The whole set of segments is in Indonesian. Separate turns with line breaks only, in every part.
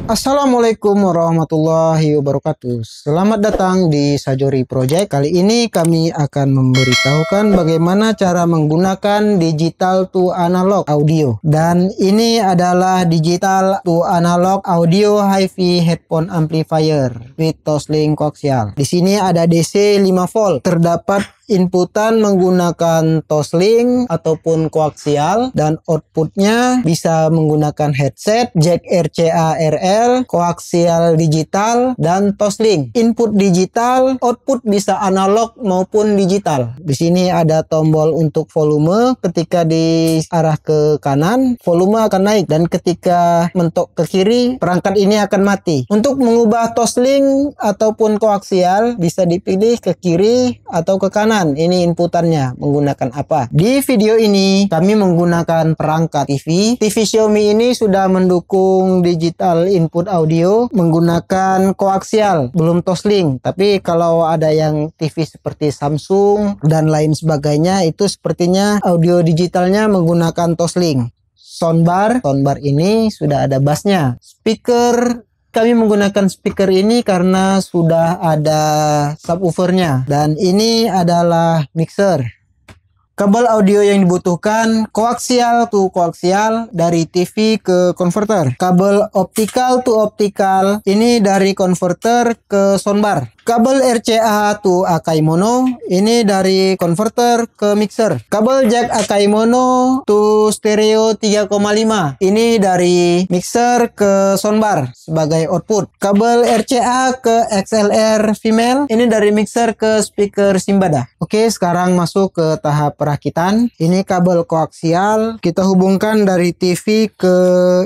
Assalamualaikum warahmatullahi wabarakatuh. Selamat datang di Sajori Project. Kali ini kami akan memberitahukan bagaimana cara menggunakan digital to analog audio. Dan ini adalah digital to analog audio HiFi headphone amplifier with Toslink koaksial. Di sini ada DC 5 volt. Terdapat inputan menggunakan Toslink ataupun koaksial, dan outputnya bisa menggunakan headset, jack RCA RL, koaksial digital, dan Toslink. Input digital, output bisa analog maupun digital. Di sini ada tombol untuk volume. Ketika diarah ke kanan, volume akan naik, dan ketika mentok ke kiri, perangkat ini akan mati. Untuk mengubah Toslink ataupun koaksial bisa dipilih ke kiri atau ke kanan. Ini inputannya menggunakan apa. Di video ini kami menggunakan perangkat TV. TV Xiaomi ini sudah mendukung digital input audio menggunakan koaksial, belum Toslink. Tapi kalau ada yang TV seperti Samsung dan lain sebagainya, itu sepertinya audio digitalnya menggunakan Toslink. Soundbar ini sudah ada bassnya. Speaker, kami menggunakan speaker ini karena sudah ada subwoofernya, dan ini adalah mixer. Kabel audio yang dibutuhkan koaksial to koaksial dari TV ke converter. Kabel optical to optical ini dari converter ke soundbar. Kabel RCA to Akai Mono ini dari converter ke mixer. Kabel jack Akai Mono to stereo 3,5 ini dari mixer ke soundbar sebagai output. Kabel RCA ke XLR female ini dari mixer ke speaker Simbada. Oke, sekarang masuk ke tahap perakitan. Ini kabel koaksial kita hubungkan dari TV ke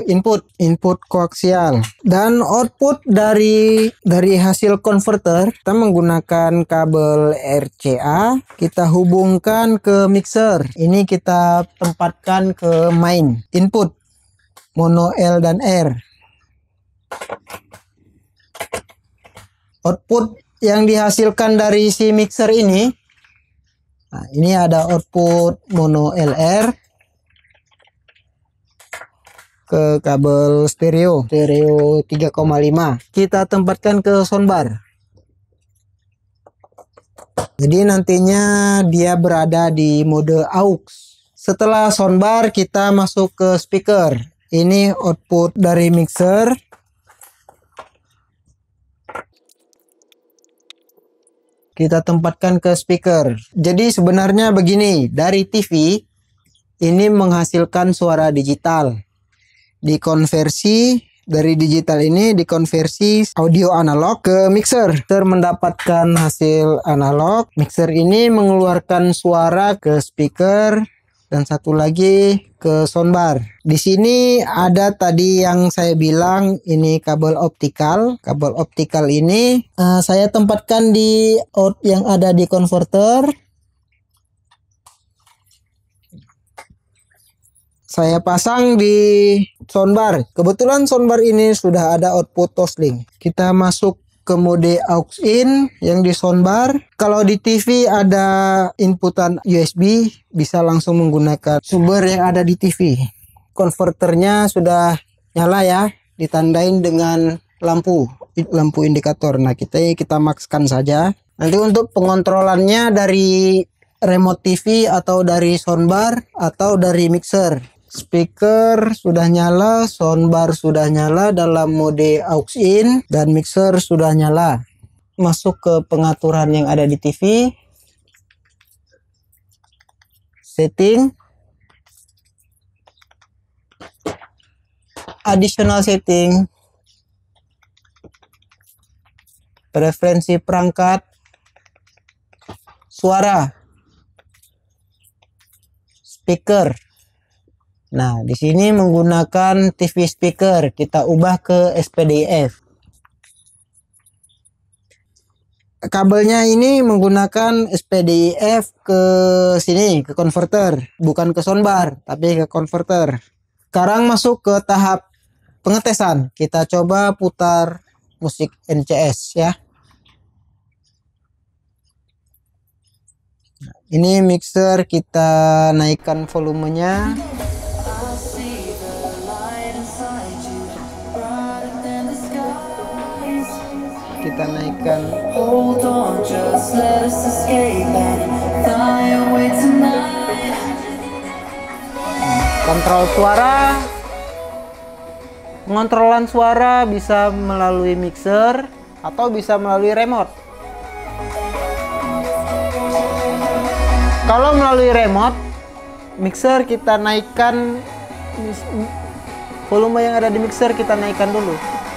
input koaksial, dan output dari hasil converter kita menggunakan kabel RCA, kita hubungkan ke mixer. Ini kita tempatkan ke main input mono L dan R. Output yang dihasilkan dari si mixer ini, nah, ini ada output mono LR ke kabel stereo 3,5. Kita tempatkan ke soundbar. Jadi nantinya dia berada di mode aux. Setelah soundbar kita masuk ke speaker. Ini output dari mixer. Kita tempatkan ke speaker. Jadi sebenarnya begini, dari TV ini menghasilkan suara digital. Dikonversi dari digital ini, dikonversi audio analog ke mixer. Mixer mendapatkan hasil analog. Mixer ini mengeluarkan suara ke speaker dan satu lagi ke soundbar. Di sini ada tadi yang saya bilang ini kabel optikal. Kabel optikal ini saya tempatkan di out yang ada di converter. Saya pasang di soundbar. Kebetulan soundbar ini sudah ada output Toslink. Kita masuk ke mode aux in yang di soundbar. Kalau di TV ada inputan USB, bisa langsung menggunakan sumber yang ada di TV. Konverternya sudah nyala ya, ditandain dengan lampu indikator. Nah, kita makskan saja. Nanti untuk pengontrolannya dari remote TV atau dari soundbar atau dari mixer. Speaker sudah nyala, soundbar sudah nyala dalam mode aux in, dan mixer sudah nyala. Masuk ke pengaturan yang ada di TV. Setting. Additional setting. Preferensi perangkat. Suara. Speaker. Nah, di sini menggunakan TV speaker, kita ubah ke SPDIF. Kabelnya ini menggunakan SPDIF ke sini, ke converter, bukan ke soundbar, tapi ke converter. Sekarang masuk ke tahap pengetesan. Kita coba putar musik NCS ya. Ini mixer, kita naikkan volumenya. Kita naikkan.
Hold on, just let us escape and fly away tonight.
Kontrol suara. Pengontrolan suara bisa melalui mixer atau bisa melalui remote. Kalau melalui remote, mixer kita naikkan, volume yang ada di mixer kita naikkan dulu.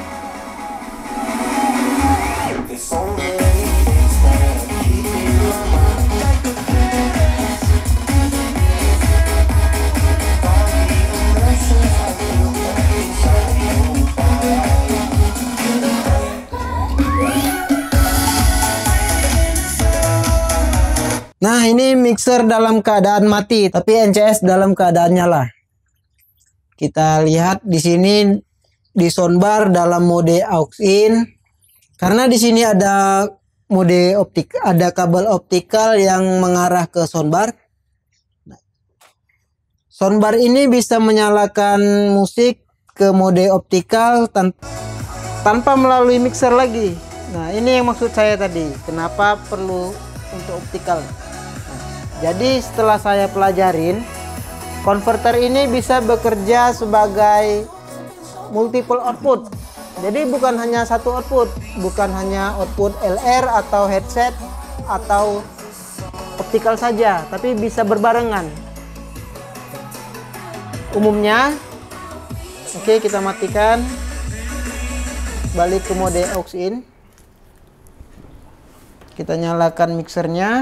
Nah, ini mixer dalam keadaan mati, tapi NCS dalam keadaan nyala. Kita lihat di sini di soundbar dalam mode aux in. Karena di sini ada mode optik, ada kabel optikal yang mengarah ke soundbar. Soundbar ini bisa menyalakan musik ke mode optikal tanpa melalui mixer lagi. Nah, ini yang maksud saya tadi. Kenapa perlu untuk optikal? Jadi setelah saya pelajarin, konverter ini bisa bekerja sebagai multiple output. Jadi bukan hanya satu output, bukan hanya output LR atau headset atau optikal saja, tapi bisa berbarengan. Umumnya, oke, kita matikan, balik ke mode aux in. Kita nyalakan mixernya.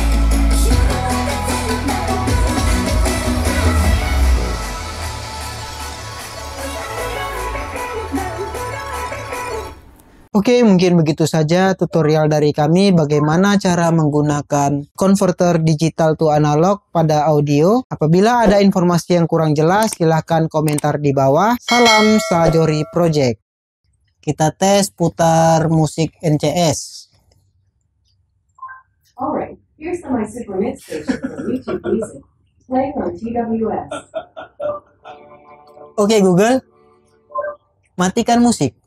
Oke, mungkin begitu saja tutorial dari kami bagaimana cara menggunakan konverter digital to analog pada audio. Apabila ada informasi yang kurang jelas, silahkan komentar di bawah. Salam Sajori Project. Kita tes putar musik NCS.
Alright, here's the My Super Mix station from YouTube Music. Playing on TWS.
Oke Google, matikan musik.